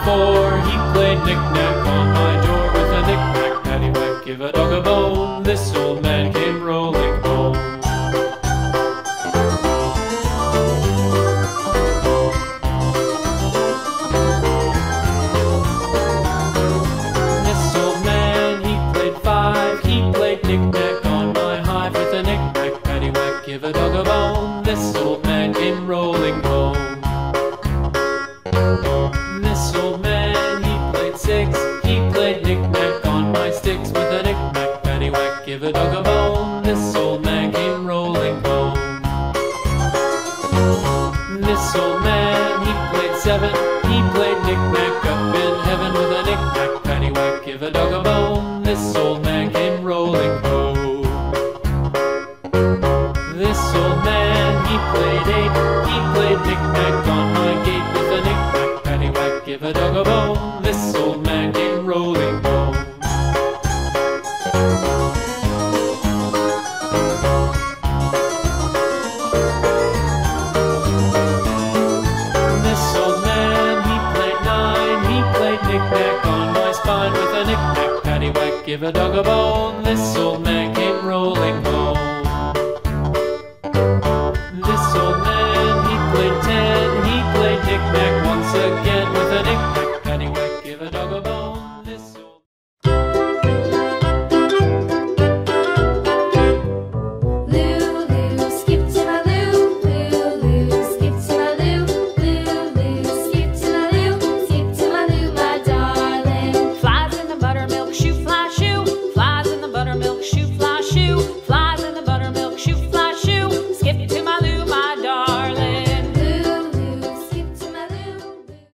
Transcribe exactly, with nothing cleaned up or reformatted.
four, he played knick-knack on my door with a knick-knack, paddywhack, give a dog a bone. This old man came rolling home. This old man, he played five, he played knick-knack on my hive with a knick-knack, paddywhack, give a dog a bone. This old man came rolling home. This old man, he played six, he played knick-knack on my sticks with a knick-knack, paddywhack, give a dog a bone. This old man came rolling home. This old man, he played seven, he played knick-knack up in heaven with a knick-knack, paddywhack, give a dog a bone. This old man came rolling home. This old man, he played eight, he played knick-knack on my gate with a knick-knack, paddywhack, give a dog a bone. This old man came rolling home. This old man, he played nine, he played knick-knack on my spine with a knick-knack, paddywhack, give a dog a bone. This old man came rolling home.